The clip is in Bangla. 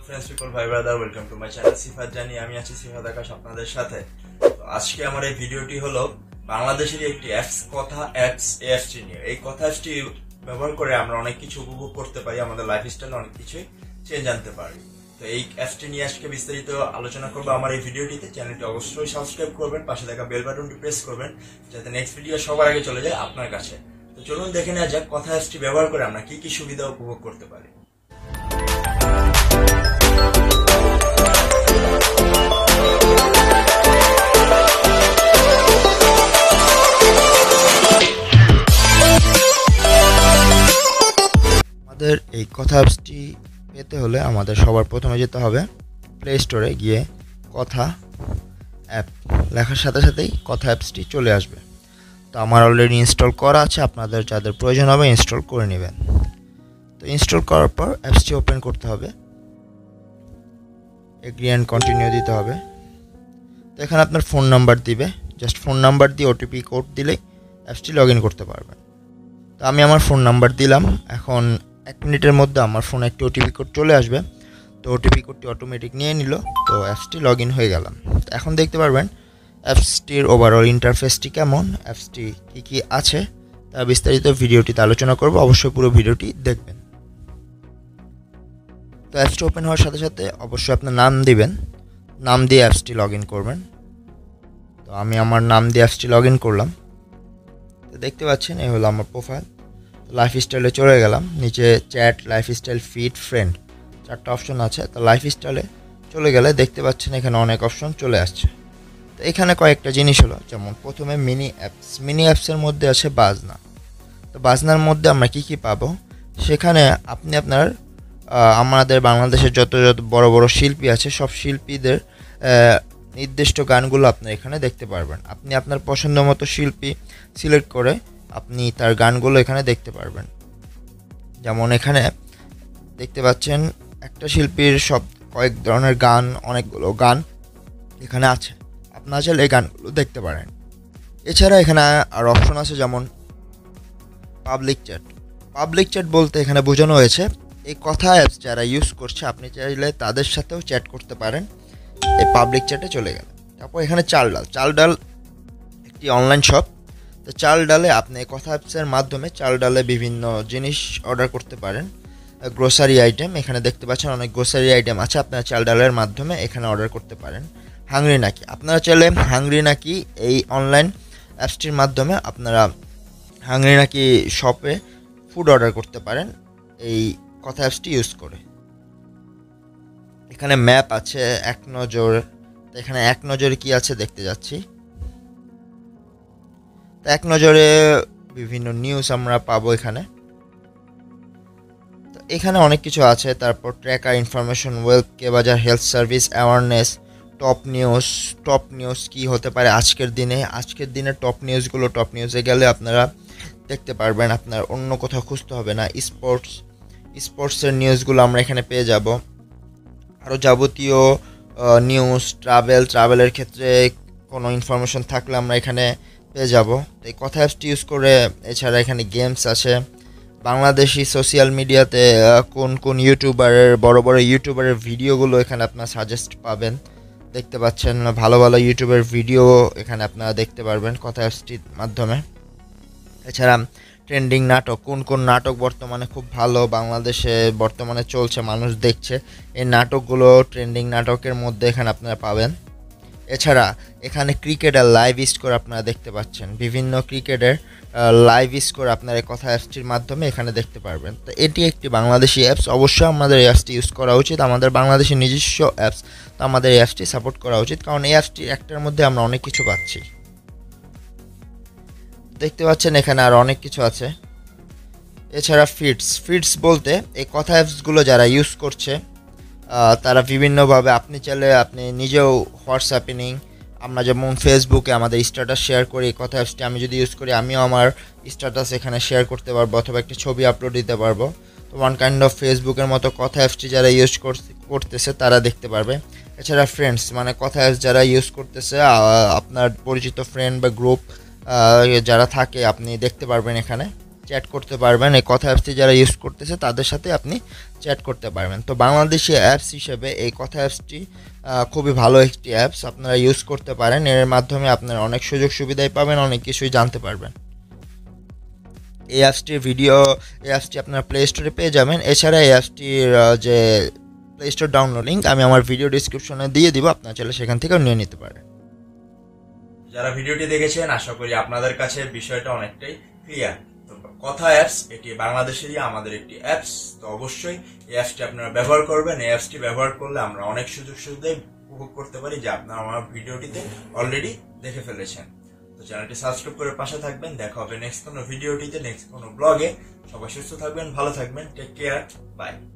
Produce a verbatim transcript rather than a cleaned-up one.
ফ্রেন্ডস পিপল ভাই brother welcome to my channel Sifat জানি আমি আছি সিফাত আকাশ আপনাদের সাথে। তো আজকে আমার এই ভিডিওটি হলো বাংলাদেশের একটি অ্যাপস কথা অ্যাপস এই অ্যাপসটি নিয়ে। এই কথা অ্যাপসটি ব্যবহার করে আমরা অনেক কিছু উপভোগ করতে পারি, আমাদের লাইফস্টাইলে অনেক কিছুই চেঞ্জ আনতে পারি। তো এই অ্যাপসটি নিয়ে আজকে বিস্তারিত আলোচনা করবো আমার এই ভিডিওটিতে। চ্যানেলটি অবশ্যই সাবস্ক্রাইব করবেন, পাশে থাকা বেল বাটনটি প্রেস করবেন যাতে নেক্সট ভিডিও সবার আগে চলে যায় আপনার কাছে। তো চলুন দেখে নেওয়া যাক কথা অ্যাপসটি ব্যবহার করে আমরা কি কি সুবিধা উপভোগ করতে পারি। আমাদের এই কথা অ্যাপসটি পেতে হলে আমাদের সবার প্রথমে যেতে হবে প্লে স্টোরে গিয়ে কথা অ্যাপ লেখার সাথে সাথেই কথা অ্যাপসটি চলে আসবে। তো আমার অলরেডি ইনস্টল করা আছে, আপনাদের যাদের প্রয়োজন হবে ইনস্টল করে নেবেন। তো ইনস্টল করার পর অ্যাপসটি ওপেন করতে হবে, এগ্রি অ্যান্ড কন্টিনিউ দিতে হবে। তো এখানে আপনার ফোন নাম্বার দিবে, জাস্ট ফোন নাম্বার দিয়ে ওটিপি কোড দিলেই অ্যাপসটি লগ ইন করতে পারবেন। তো আমি আমার ফোন নাম্বার দিলাম, এখন এক মিনিটের মধ্যে আমার ফোনে একটি ওটিপি কোড চলে আসবে। তো ওটিপি কোডটি অটোমেটিক নিয়ে নিল, তো অ্যাপসটি লগ ইন হয়ে গেলাম। এখন দেখতে পারবেন অ্যাপসটির ওভারঅল ইন্টারফেসটি কেমন, অ্যাপসটি কী কী আছে তা বিস্তারিত ভিডিওটিতে আলোচনা করব, অবশ্যই পুরো ভিডিওটি দেখবেন। তো অ্যাপসটি ওপেন হওয়ার সাথে সাথে অবশ্যই আপনার নাম দিবেন, নাম দিয়ে অ্যাপসটি লগ ইন করবেন। তো আমি আমার নাম দিয়ে অ্যাপসটি লগ ইন করলাম। তো দেখতে পাচ্ছেন এই হলো আমার প্রোফাইল। লাইফস্টাইলে চলে গেলাম, নিচে চ্যাট, লাইফস্টাইল, ফিড, ফ্রেন্ড চারটা অপশন আছে। তো লাইফস্টাইলে চলে গেলে দেখতে পাচ্ছেন এখানে অনেক অপশন চলে আসছে। তো এখানে কয়েকটা জিনিস হলো, যেমন প্রথমে মিনি অ্যাপস। মিনি অ্যাপসের মধ্যে আছে বাজনা। তো বাজনার মধ্যে আমরা কী কী পাবো, সেখানে আপনি আপনার আমাদের বাংলাদেশের যত যত বড় বড় শিল্পী আছে সব শিল্পীদের নির্দিষ্ট গানগুলো আপনি এখানে দেখতে পারবেন। আপনি আপনার পছন্দ মতো শিল্পী সিলেক্ট করে আপনি তার গানগুলো এখানে দেখতে পারবেন। যেমন এখানে দেখতে পাচ্ছেন একটা শিল্পীর সব কয়েক ধরনের গান, অনেকগুলো গান এখানে আছে, আপনারা চাইলে এই গানগুলো দেখতে পারেন। এছাড়া এখানে আর অপশন আছে যেমন পাবলিক চ্যাট। পাবলিক চ্যাট বলতে এখানে বোঝানো হয়েছে এই কথা অ্যাপস যারা ইউজ করছে আপনি চাইলে তাদের সাথেও চ্যাট করতে পারেন এই পাবলিক চ্যাটে চলে গেলে। তারপর এখানে চাল ডাল। চাল ডাল একটি অনলাইন শপ। তো চাল ডালে আপনি কথা অ্যাপসের মাধ্যমে চাল ডালে বিভিন্ন জিনিস অর্ডার করতে পারেন, গ্রোসারি আইটেম। এখানে দেখতে পাচ্ছেন অনেক গ্রোসারি আইটেম আছে, আপনারা চাল ডালের মাধ্যমে এখানে অর্ডার করতে পারেন। হাংরি নাকি, আপনারা চাইলে হাংরি নাকি এই অনলাইন অ্যাপসটির মাধ্যমে আপনারা হাংরি নাকি শপে ফুড অর্ডার করতে পারেন এই কথা অ্যাপসটি ইউজ করে। এখানে ম্যাপ আছে, এক নজর। এখানে এক নজরে কি আছে দেখতে যাচ্ছি। তো এক নজরে বিভিন্ন নিউজ আমরা পাবো এখানে। তো এখানে অনেক কিছু আছে। তারপর ট্র্যাকার, ইনফরমেশন, ওয়েলথ, কে বাজার, health service, awareness, top news. Top news কি হতে পারে আজকের দিনে, আজকের দিনে টপ নিউজগুলো, টপ নিউজে গেলে আপনারা দেখতে পারবেন, আপনার অন্য কোথাও খুঁজতে হবে না। স্পোর্টস, স্পোর্টসের নিউজগুলো আমরা এখানে পেয়ে যাব। আরও যাবতীয় নিউজ, ট্রাভেল, ট্রাভেলের ক্ষেত্রে কোনো ইনফরমেশন থাকলে আমরা এখানে পেয়ে যাব। তো এই কথা অ্যাপসটি ইউজ করে এছাড়া এখানে গেমস আছে। বাংলাদেশি সোশ্যাল মিডিয়াতে কোন কোন ইউটিউবারের, বড় বড় ইউটিউবারের ভিডিওগুলো এখানে আপনারা সাজেস্ট পাবেন, দেখতে পাচ্ছেন। ভালো ভালো ইউটিউবের ভিডিও এখানে আপনারা দেখতে পারবেন কথা অ্যাপসটির মাধ্যমে। এছাড়া ট্রেন্ডিং নাটক, কোন কোন নাটক বর্তমানে খুব ভালো বাংলাদেশে বর্তমানে চলছে, মানুষ দেখছে, এই নাটকগুলো ট্রেন্ডিং নাটকের মধ্যে এখানে আপনারা পাবেন। এছাড়া এখানে ক্রিকেটের লাইভ স্কোর আপনারা দেখতে পাচ্ছেন, বিভিন্ন ক্রিকেটের লাইভ স্কোর আপনারা কথা অ্যাপসটির মাধ্যমে এখানে দেখতে পারবেন। তো এটি একটি বাংলাদেশি অ্যাপস, অবশ্যই আমাদের এই অ্যাপসটি ইউজ করা উচিত। আমাদের বাংলাদেশি নিজস্ব অ্যাপস, তো আমাদের এই অ্যাপসটি সাপোর্ট করা উচিত, কারণ এই অ্যাপসটি একটার মধ্যে আমরা অনেক কিছু পাচ্ছি। দেখতে পাচ্ছেন এখানে আর অনেক কিছু আছে। এছাড়া ফিডস, ফিডস বলতে এই কথা অ্যাপসগুলো যারা ইউজ করছে তারা বিভিন্নভাবে, আপনি চাইলে আপনি নিজেও হোয়াটসঅ্যাপিং, আমরা যেমন ফেসবুকে আমাদের স্ট্যাটাস শেয়ার করি, কথা অ্যাপসটি আমি যদি ইউজ করি আমিও আমার স্ট্যাটাস এখানে শেয়ার করতে পারবো অথবা একটা ছবি আপলোড দিতে পারবো। তো ওয়ান কাইন্ড অফ ফেসবুকের মতো কথা অ্যাপসটি যারা ইউজ করতেছে তারা দেখতে পারবে। এছাড়া ফ্রেন্ডস, মানে কথা অ্যাপস যারা ইউজ করতেছে আপনার পরিচিত ফ্রেন্ড বা গ্রুপ যারা থাকে আপনি দেখতে পারবেন এখানে। চ্যাট করতে পারবেন। এই কথা অ্যাপসটি যারা ইউজ করতেছে তাদের সাথে আপনি চ্যাট করতে পারবেন। তো বাংলাদেশি অ্যাপস হিসেবে এই কথা অ্যাপসটি খুবই ভালো একটি অ্যাপস, আপনারা ইউজ করতে পারেন। এর মাধ্যমে আপনারা অনেক সুযোগ সুবিধাই পাবেন, অনেক কিছুই জানতে পারবেন। এই অ্যাপসটির ভিডিও এই অ্যাপসটি আপনারা প্লে স্টোরে পেয়ে যাবেন। এছাড়া এই অ্যাপসটির যে প্লে স্টোর ডাউনলোড লিঙ্ক আমি আমার ভিডিও ডিসক্রিপশনে দিয়ে দিব, আপনারা চাইলে সেখান থেকেও নিয়ে নিতে পারেন। যারা ভিডিওটি দেখেছেন আশা করি আপনাদের কাছে বিষয়টা অনেকটাই ক্লিয়ার। তো কথা অ্যাপস এটি বাংলাদেশেরই আমাদের একটি অ্যাপস, তো অবশ্যই এই অ্যাপসটি আপনারা ব্যবহার করবেন। এই অ্যাপসটি ব্যবহার করলে আমরা অনেক সুযোগ সুবিধা উপভোগ করতে পারি যা আপনারা আমার ভিডিওটিতে অলরেডি দেখে ফেলেছেন। তো চ্যানেলটি সাবস্ক্রাইব করে পাশে থাকবেন। দেখা হবে নেক্সট কোনো ভিডিওটিতে, নেক্সট কোনো ব্লগে। সবাই সুস্থ থাকবেন, ভালো থাকবেন, টেক কেয়ার, বাই।